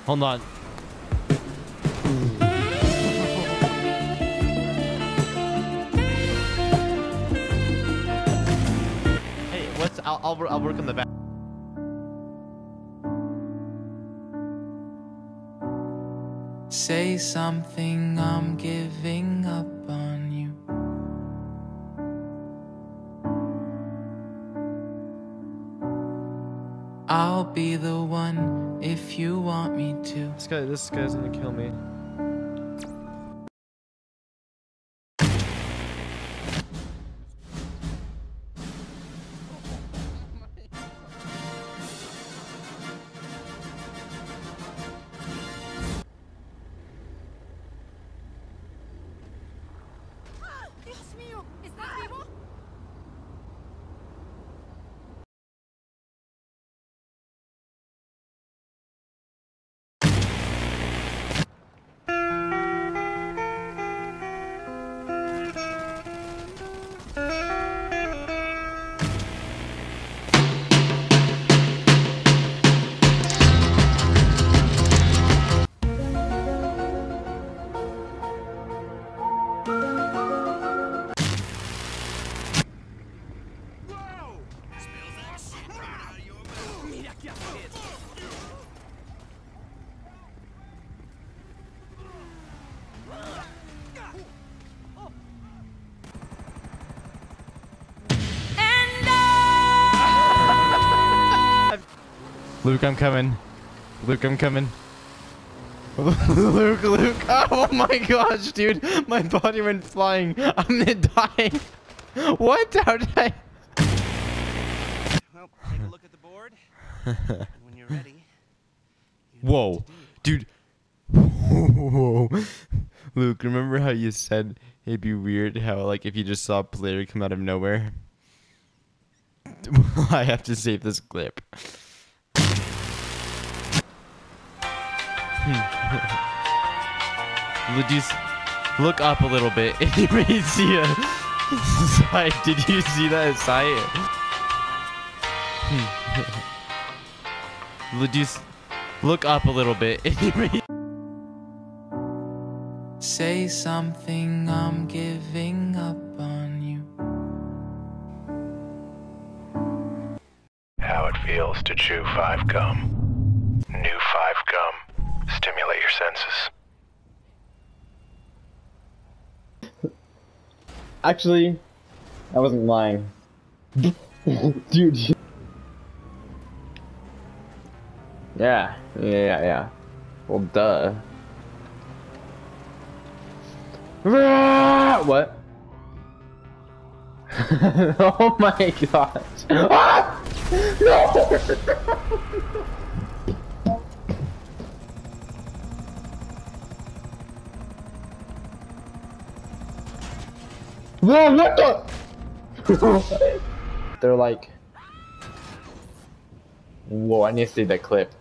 Hold on. Hey, what's... I'll work on the back. Say something, I'm giving up on you. I'll be the one if you want me to. This guy's gonna kill me. Dios mío, ¿estás vivo? Luke, I'm coming. Luke, I'm coming. Luke. Oh my gosh, dude. My body went flying. I'm gonna die. What? How did I? Well, take a look at the board. When you're ready. Whoa, dude. Whoa. Luke, remember how you said it'd be weird how, like, if you just saw a player come out of nowhere? I have to save this clip. Look up a little bit and you may see a sight. Did you see that sight? Look up a little bit and you may... Say something, I'm giving up on you. How it feels to chew 5 gum. New 5 gum. Stimulate your senses. Actually, I wasn't lying. Dude. Yeah. Well, duh. What? Oh my gosh. Ah! No! Whoa, what the? They're like... Whoa, I need to see that clip.